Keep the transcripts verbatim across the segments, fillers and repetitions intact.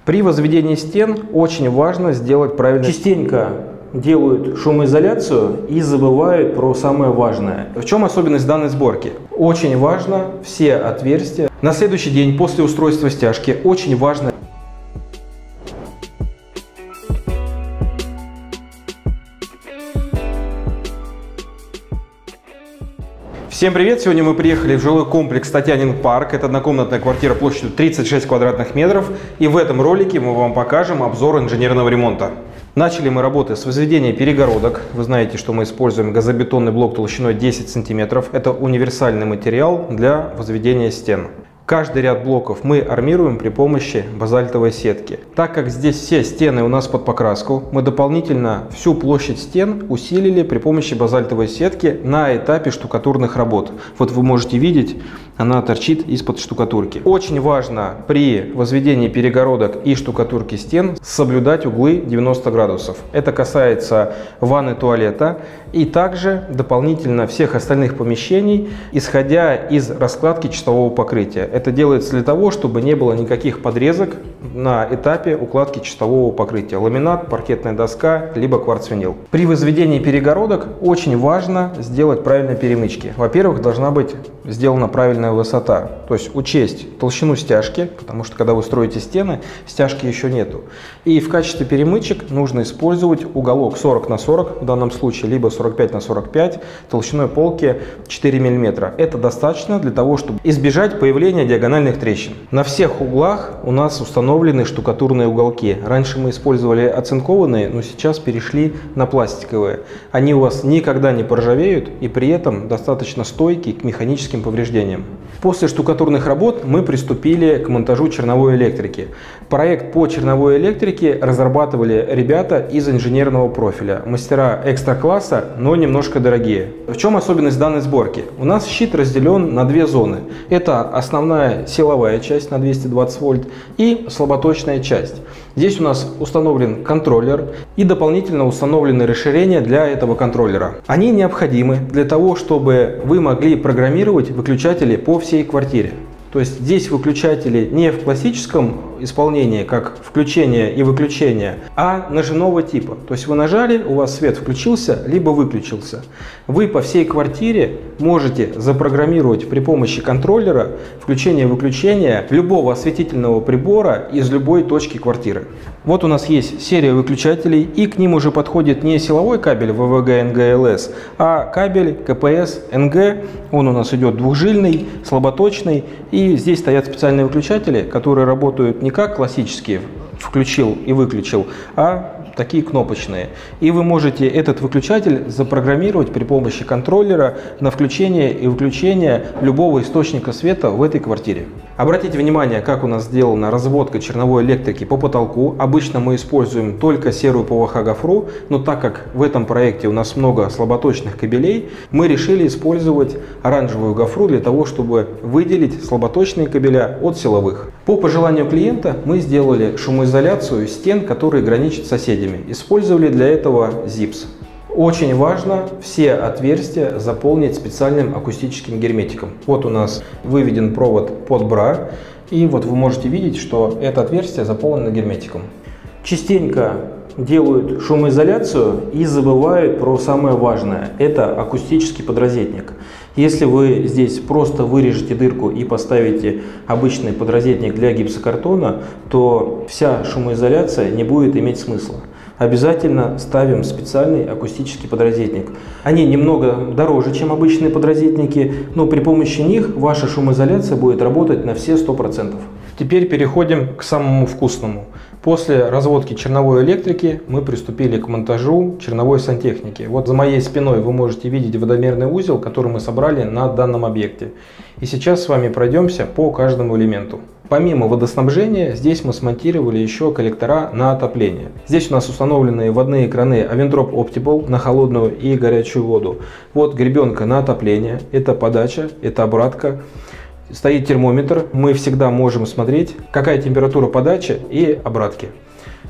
При возведении стен очень важно сделать правильно. Частенько делают шумоизоляцию и забывают про самое важное. В чем особенность данной сборки? Очень важно все отверстия. На следующий день после устройства стяжки очень важно Всем привет! Сегодня мы приехали в жилой комплекс Татьянин парк. Это однокомнатная квартира площадью тридцать шесть квадратных метров. И в этом ролике мы вам покажем обзор инженерного ремонта. Начали мы работы с возведения перегородок. Вы знаете, что мы используем газобетонный блок толщиной десять сантиметров. Это универсальный материал для возведения стен. Каждый ряд блоков мы армируем при помощи базальтовой сетки. Так как здесь все стены у нас под покраску, мы дополнительно всю площадь стен усилили при помощи базальтовой сетки на этапе штукатурных работ. Вот вы можете видеть, она торчит из-под штукатурки. Очень важно при возведении перегородок и штукатурки стен соблюдать углы девяносто градусов. Это касается ванны, туалета и также дополнительно всех остальных помещений, исходя из раскладки чистового покрытия. Это делается для того, чтобы не было никаких подрезок на этапе укладки чистового покрытия. Ламинат, паркетная доска, либо кварцвинил. При возведении перегородок очень важно сделать правильные перемычки. Во-первых, должна быть сделана правильная высота. То есть учесть толщину стяжки, потому что когда вы строите стены, стяжки еще нету. И в качестве перемычек нужно использовать уголок сорок на сорок, в данном случае, либо сорок пять на сорок пять, толщиной полки четыре миллиметра. Это достаточно для того, чтобы избежать появления диагональных трещин. На всех углах у нас установлены штукатурные уголки. Раньше мы использовали оцинкованные, но сейчас перешли на пластиковые. Они у вас никогда не поржавеют и при этом достаточно стойки к механическим повреждениям. После штукатурных работ мы приступили к монтажу черновой электрики. Проект по черновой электрике разрабатывали ребята из инженерного профиля. Мастера экстра-класса, но немножко дорогие. В чем особенность данной сборки? У нас щит разделен на две зоны. Это основная силовая часть на двести двадцать вольт и слаботочная часть. Здесь у нас установлен контроллер и дополнительно установлены расширения для этого контроллера. Они необходимы для того, чтобы вы могли программировать выключатели по всей квартире. То есть здесь выключатели не в классическом исполнении, как включение и выключение, а ножевого типа. То есть вы нажали, у вас свет включился, либо выключился. Вы по всей квартире можете запрограммировать при помощи контроллера включение и выключение любого осветительного прибора из любой точки квартиры. Вот у нас есть серия выключателей, и к ним уже подходит не силовой кабель вэ вэ гэ эн гэ эл эс, а кабель ка пэ эс эн гэ. Он у нас идет двухжильный, слаботочный, и здесь стоят специальные выключатели, которые работают не как классические включил и выключил, а такие кнопочные. И вы можете этот выключатель запрограммировать при помощи контроллера на включение и выключение любого источника света в этой квартире. Обратите внимание, как у нас сделана разводка черновой электрики по потолку. Обычно мы используем только серую пэ вэ ха гофру, но так как в этом проекте у нас много слаботочных кабелей, мы решили использовать оранжевую гофру для того, чтобы выделить слаботочные кабеля от силовых. По пожеланию клиента мы сделали шумоизоляцию стен, которые граничат с соседями. Использовали для этого зипс. Очень важно все отверстия заполнить специальным акустическим герметиком. Вот у нас выведен провод под бра, и вот вы можете видеть, что это отверстие заполнено герметиком. Частенько делают шумоизоляцию и забывают про самое важное. Это акустический подрозетник. Если вы здесь просто вырежете дырку и поставите обычный подрозетник для гипсокартона, то вся шумоизоляция не будет иметь смысла. Обязательно ставим специальный акустический подрозетник. Они немного дороже, чем обычные подрозетники, но при помощи них ваша шумоизоляция будет работать на все сто процентов. Теперь переходим к самому вкусному. После разводки черновой электрики мы приступили к монтажу черновой сантехники. Вот за моей спиной вы можете видеть водомерный узел, который мы собрали на данном объекте. И сейчас с вами пройдемся по каждому элементу. Помимо водоснабжения, здесь мы смонтировали еще коллектора на отопление. Здесь у нас установлены водные краны Aventhrop Optibel на холодную и горячую воду. Вот гребенка на отопление, это подача, это обратка. Стоит термометр, мы всегда можем смотреть, какая температура подачи и обратки.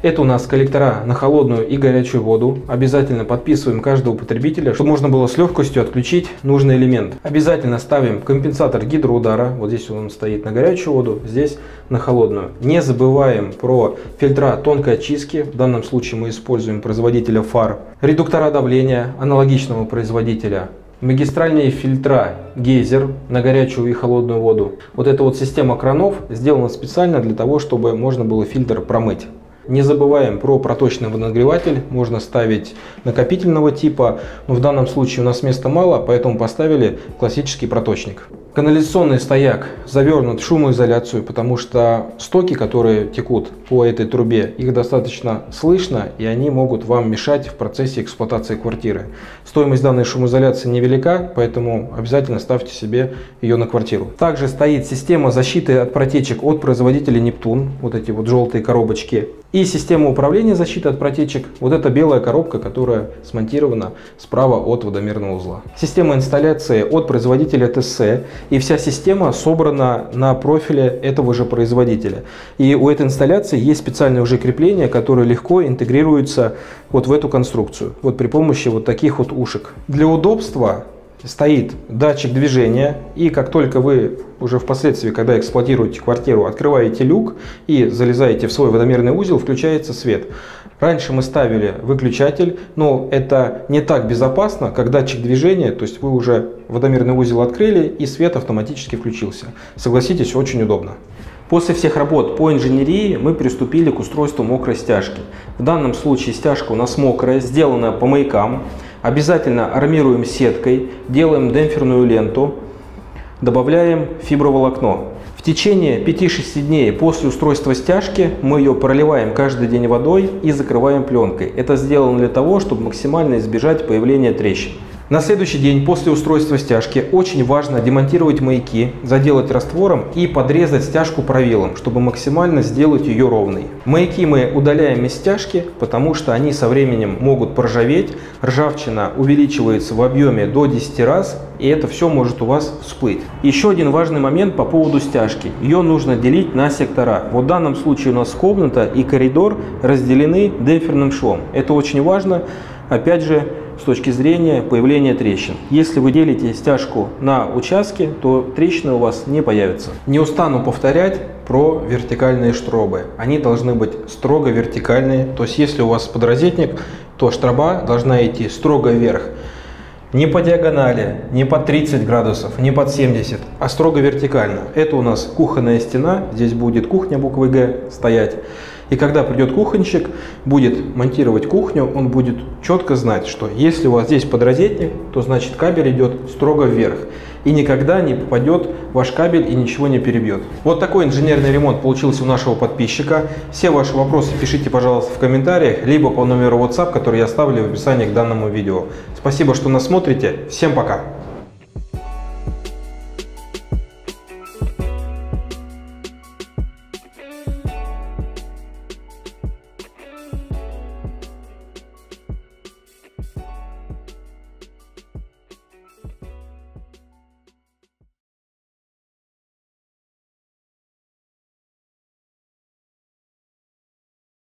Это у нас коллектора на холодную и горячую воду. Обязательно подписываем каждого потребителя, чтобы можно было с легкостью отключить нужный элемент. Обязательно ставим компенсатор гидроудара. Вот здесь он стоит на горячую воду, здесь на холодную. Не забываем про фильтра тонкой очистки. В данном случае мы используем производителя фар. Редуктора давления аналогичного производителя. Магистральные фильтра Гейзер на горячую и холодную воду. Вот эта вот система кранов сделана специально для того, чтобы можно было фильтр промыть. Не забываем про проточный водонагреватель. Можно ставить накопительного типа, но в данном случае у нас места мало, поэтому поставили классический проточник. Канализационный стояк завернут в шумоизоляцию, потому что стоки, которые текут по этой трубе, их достаточно слышно, и они могут вам мешать в процессе эксплуатации квартиры. Стоимость данной шумоизоляции невелика, поэтому обязательно ставьте себе ее на квартиру. Также стоит система защиты от протечек от производителя Нептун, вот эти вот желтые коробочки. И система управления защиты от протечек, вот эта белая коробка, которая смонтирована справа от водомерного узла. Система инсталляции от производителя ТСС. И вся система собрана на профиле этого же производителя. И у этой инсталляции есть специальные уже крепления, которые легко интегрируются вот в эту конструкцию. Вот при помощи вот таких вот ушек. Для удобства стоит датчик движения. И как только вы уже впоследствии, когда эксплуатируете квартиру, открываете люк и залезаете в свой водомерный узел, включается свет. Раньше мы ставили выключатель, но это не так безопасно, как датчик движения, то есть вы уже водомерный узел открыли и свет автоматически включился. Согласитесь, очень удобно. После всех работ по инженерии мы приступили к устройству мокрой стяжки. В данном случае стяжка у нас мокрая, сделана по маякам. Обязательно армируем сеткой, делаем демпферную ленту, добавляем фиброволокно. В течение пяти-шести дней после устройства стяжки мы ее проливаем каждый день водой и закрываем пленкой. Это сделано для того, чтобы максимально избежать появления трещин. На следующий день после устройства стяжки очень важно демонтировать маяки, заделать раствором и подрезать стяжку правилом, чтобы максимально сделать ее ровной. Маяки мы удаляем из стяжки, потому что они со временем могут поржаветь, ржавчина увеличивается в объеме до десяти раз, и это все может у вас всплыть. Еще один важный момент по поводу стяжки. Ее нужно делить на сектора. Вот в данном случае у нас комната и коридор разделены демпферным швом. Это очень важно, опять же, с точки зрения появления трещин. Если вы делите стяжку на участки, то трещины у вас не появятся. Не устану повторять про вертикальные штробы. Они должны быть строго вертикальные. То есть если у вас подрозетник, то штроба должна идти строго вверх. Не по диагонали, не под тридцать градусов, не под семьдесят, а строго вертикально. Это у нас кухонная стена. Здесь будет кухня буквы Г стоять. И когда придет кухонщик, будет монтировать кухню, он будет четко знать, что если у вас здесь подрозетник, то значит кабель идет строго вверх. И никогда не попадет ваш кабель и ничего не перебьет. Вот такой инженерный ремонт получился у нашего подписчика. Все ваши вопросы пишите, пожалуйста, в комментариях, либо по номеру WhatsApp, который я оставлю в описании к данному видео. Спасибо, что нас смотрите. Всем пока!